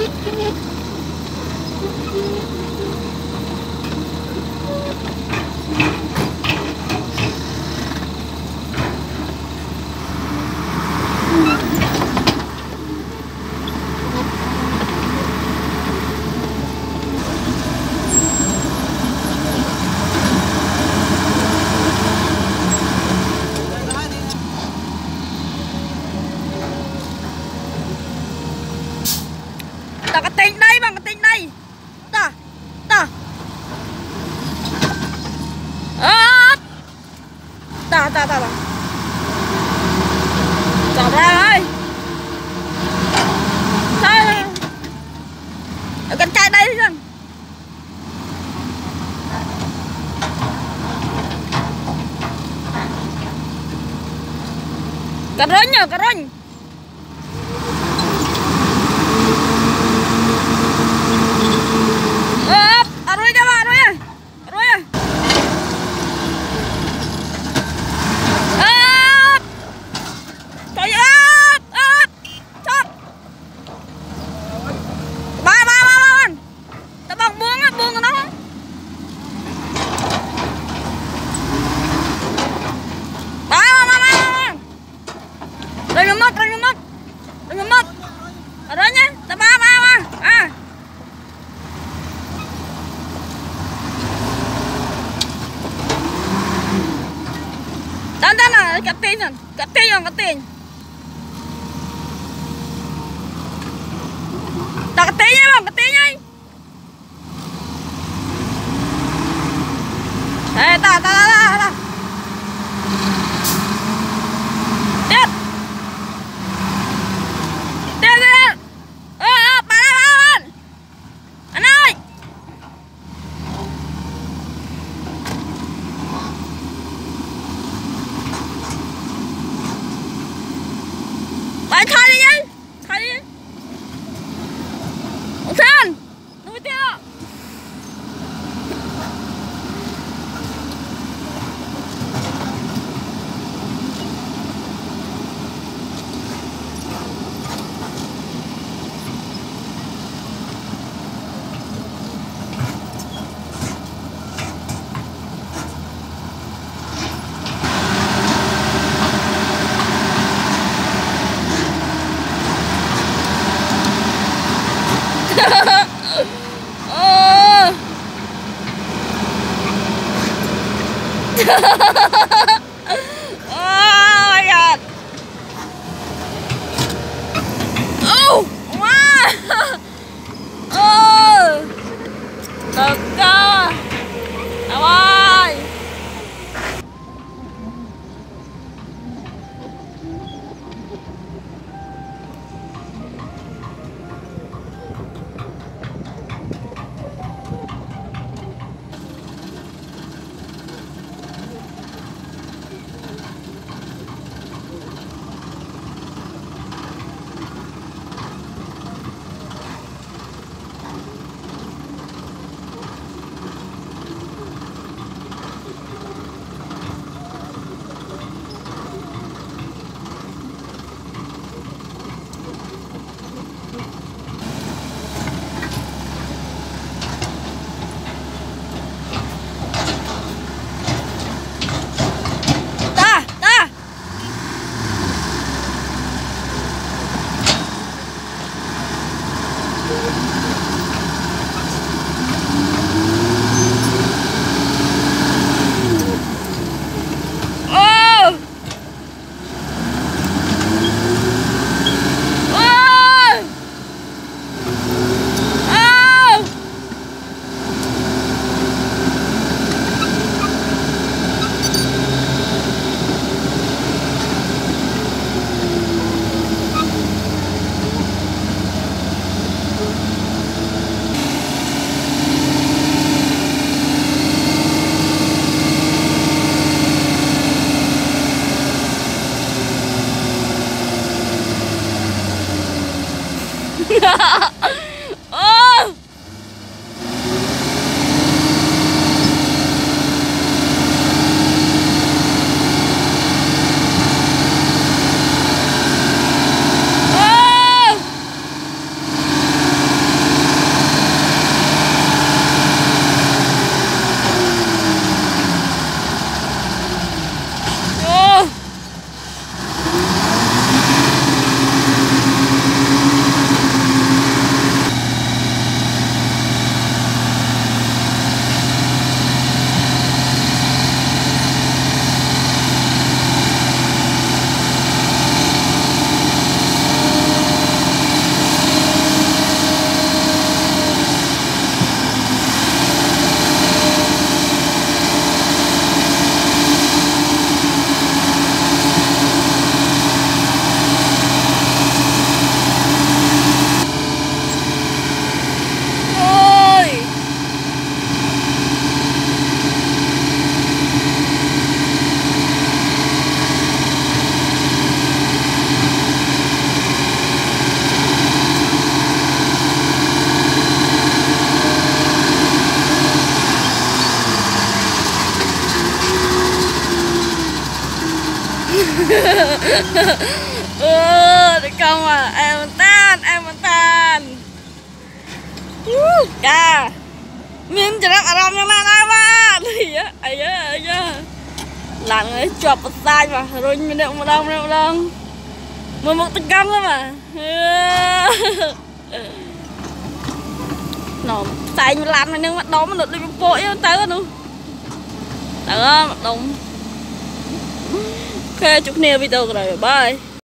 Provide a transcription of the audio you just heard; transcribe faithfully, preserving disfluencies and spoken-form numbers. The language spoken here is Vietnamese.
Ta cái tinh đây bằng cái tinh đây. Ta. Ta. À. Ta ta ta ta. Chào ra ơi. Sao? Ở cái chai đây đi. Cà rinh nhờ, cà rinh. Ấp, à rồi cho bà, rồi ơi. Rồi ơi. Ấp. Trời ơi, ấp. Chốt. Ba ba ba ba. Ta bằng buông á, buông nó. Ba ba ba ba. Rồi nó mất, rồi nó mất. Rồi nó mất. Ở đó nhá, ta ba ba ba. À. Tan tan là cắt tiền rồi, cắt tiền rồi, cắt tiền. Ta cắt tiền nhá, không, cắt tiền nhá. Ê, ta ta ta ta ta. Tiếp. Tiếp tiếp. Ơ ơ, bà đây bà ơi. Anh ơi. Bạn khai đi nhá. Khai đi. Ông Sơn. Đừng có tiêu. Oh my god. Oh, wow. Oh. Cực cơ. Đâu ơi. Oh! Oh! ừ đi con mà em mình tan em mình tan ca miếng cho nó ở đâu như này ba thì á ấy á ấy á làm ấy chọc một tay mà rồi mình đeo một đông một đông mười một tấn cân lắm mà nó tay mình làm này nhưng mà đó mà được đi vội tới nữa được không đúng ok chúc nhiều video rồi bye.